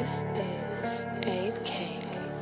This is 8K.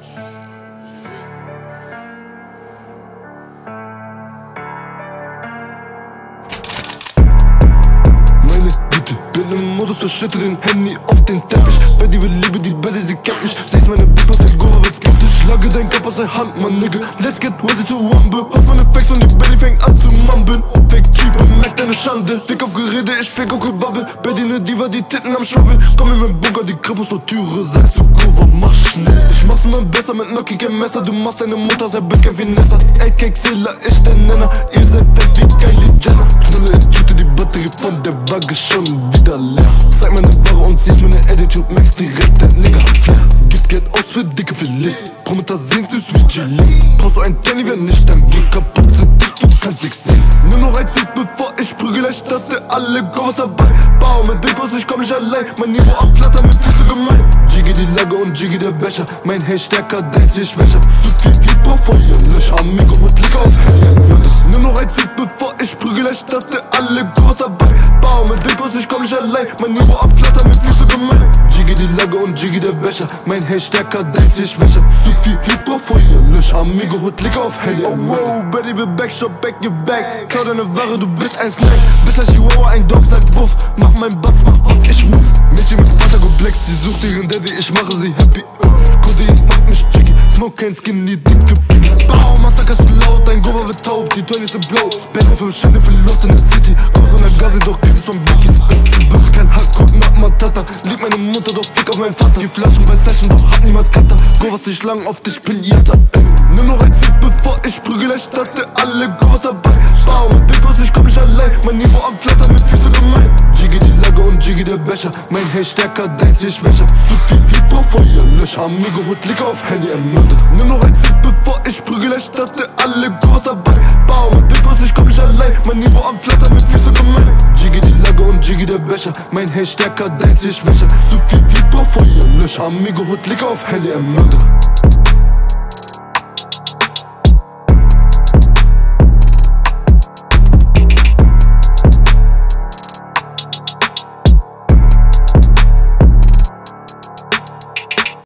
Meine Güte, bin im Modus, verschütte den Handy auf den Teppich. Bei dir will Liebe, die Bälle, sie kennt mich. Seh's meine Bip aus der Gova, wird's skeptisch. Schlage dein Kopf aus der Hand, mein Nigga. Let's get ready to rumble. Haus meine Facts und die Belly fängt an zu mumbeln. Fake cheap, merk deine Schande. Fick auf Gerede, ich fick auf Bubble. Betty ne Diva, die Titten am Schwabbel. Komm in mein Bunker, die Krippos zur Türe. Sagst du Kurva, mach schnell. Ich mach's immer besser mit Noki, kein Messer. Du machst deine Mutter, sehr bist kein Finessa. Ey, Kexilla, ich der Nenner. Ihr seid fett wie Kylie Jenner. Knulle in Tüte, die Batterie von der Waage schon wieder leer. Zeig meine Ware und siehst meine Attitude, merkst direkt, der Nigga hat Flair. Gibt Geld aus für dicke Filets. Prometheus singt süß wie Gelee. Brauchst du ein Tenny, wenn nicht, dann geh kaputt, sind dich, du kannst nix sehen. Nur noch ein Sieg, bevor ich prügel, ich starte alle Govers dabei. Bau mit Big Boss, ich komm nicht allein. Mein Niveau am Platter mit Füße gemein. Jiggy die Lage und Jiggy der Becher. Mein Hey stärker, dein Ziel schwächer. Zu viel Hip-Hop, Feuer, lösch Amigo und Lick auf Hell. Nur noch ein Sieg, bevor ich prügel, ich starte alle Govers dabei. Bau mit Big Boss, ich komm nicht allein. Mein Niveau am Platter mit Füße gemein. Jiggy die Lage und Jiggy der Becher. Mein Hey stärker, dein Ziel schwächer. Zu viel Hip-Hop, Feuer, lösch Amigo und Lick auf Hell. Oh wow, Betty will back, shop back, your back. Klau deine Ware, du bist ein Snack. Bist ein Chihuahua, ein Dog, sag Wuff. Mach mein Bass, mach was ich move. Mädchen mit Vaterkomplex, sie sucht ihren Daddy, ich mache sie happy. Codein macht mich jiggy, smoke kein Skinny, dicke Pickies. Bau, Massaker ist laut, dein Gova wird taub, die 20 sind blau. Spenden für Scheine für Lost in der City. Komm von der Gazi, doch krieg es von Bickies. Sie böse, kein Hardcore, nach Matata. Lieb meine Mutter, doch fick auf meinen Vater. Die Flaschen bei Session, doch hat niemals Cutter. Govas, die Schlangen auf dich, Pinata. Nur noch ein Sieg, bevor ich prügel, ich starte alle Govas dabei. Bau mit Big Boss, ich komm nicht allein. Mein Niveau am Flatter mit Füße gemein. Jiggy die Lage und Jiggy der Becher. Mein Hey stärker, dein Ziel schwächer. Zu viel Hip-Hop, Feuer, lösch Amigo und Lick auf Handy, ermördet. Nur noch ein Sieg, bevor ich prügel, ich starte alle Govas dabei. Bau mit Big Boss, ich komm nicht allein. Mein Niveau am Flatter mit Füße gemein. Jiggy die Lage und Jiggy der Becher. Mein Hey stärker, dein Ziel schwächer. Zu viel Hip-Hop, Feuer, lösch Amigo und Lick auf Handy, ermördet.